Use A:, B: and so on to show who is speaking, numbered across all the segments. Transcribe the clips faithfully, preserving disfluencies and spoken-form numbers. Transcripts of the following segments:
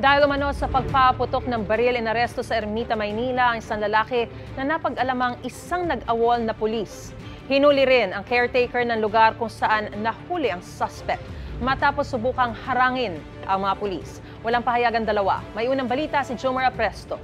A: Dahil umano sa pagpaputok ng baril, inaresto sa Ermita, Maynila ang isang lalaki na napag-alamang isang nag-awol na pulis. Hinuli rin ang caretaker ng lugar kung saan nahuli ang suspect matapos subukang harangin ang mga pulis. Walang pahayagan dalawa. May unang balita si Jomar Apresto.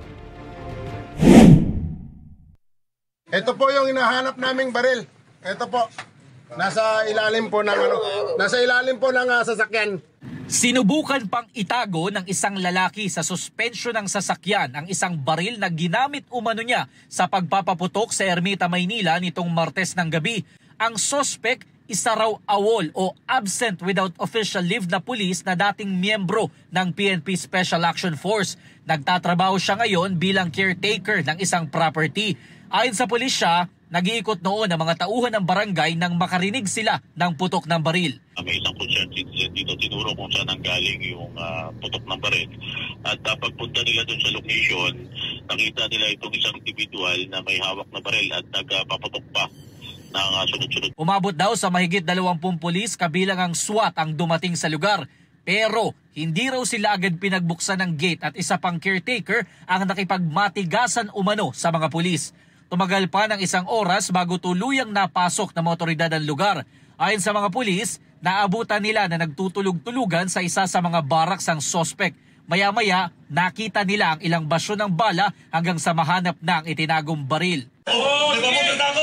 B: Ito po yung hinahanap naming baril. Ito po. Nasa ilalim po ng ano, nasa ilalim po ng uh, sasakyan.
C: Sinubukan pang itago ng isang lalaki sa suspensyon ng sasakyan ang isang baril na ginamit umano niya sa pagpapaputok sa Ermita, Maynila nitong Martes ng gabi. Ang suspect, isa raw awol o absent without official leave na pulis na dating miyembro ng P N P Special Action Force. Nagtatrabaho siya ngayon bilang caretaker ng isang property. Ayon sa pulisya, nag-iikot noon ang mga tauhan ng barangay nang makarinig sila ng putok ng baril.
D: May isang concerned citizen dito tinuro kung saan nanggaling yung uh, putok ng baril. At uh, pagpunta nila doon sa location, nakita nila itong isang individual na may hawak na baril at nagpapaputok pa ng uh, sunod-sunod.
C: Umabot daw sa mahigit dalawampung pulis kabilang ang SWAT ang dumating sa lugar. Pero hindi raw sila agad pinagbuksan ng gate at isa pang caretaker ang nakipagmatigasan umano sa mga pulis. Tumagal pa ng isang oras bago tuluyang napasok ng mga otoridad ang lugar. Ayon sa mga pulis, naabutan nila na nagtutulog-tulugan sa isa sa mga baraks ang suspect. Maya-maya, nakita nila ang ilang basyo ng bala hanggang sa mahanap na ang itinagong baril.
E: Oh, nagpapunta ako!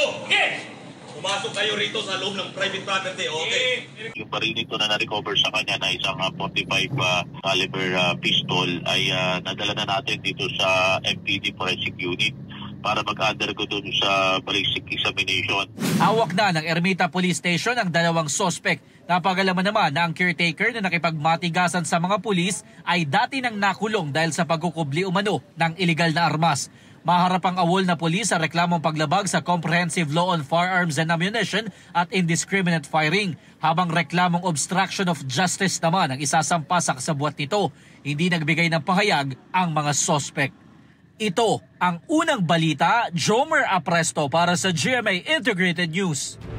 E: Pumasok kayo rito sa loob ng private property, okay?
D: Yung baril nito na na-recover sa kanya na isang uh, forty-five uh, caliber uh, pistol ay uh, nadala na natin dito sa M P D Forensic Unit para mag-undergo doon sa ballistic examination.
C: Hawak na ng Ermita Police Station ang dalawang suspect. Napag-alaman naman na ang caretaker na nakipagmatigasan sa mga pulis ay dati nang nakulong dahil sa pagkukubli umano ng iligal na armas. Maharap ang awol na pulis sa reklamong paglabag sa Comprehensive Law on Firearms and Ammunition at Indiscriminate Firing, habang reklamong obstruction of justice naman ang isasampa sa kasabwat nito. Hindi nagbigay ng pahayag ang mga suspect. Ito ang unang balita. Jomar Apresto para sa G M A Integrated News.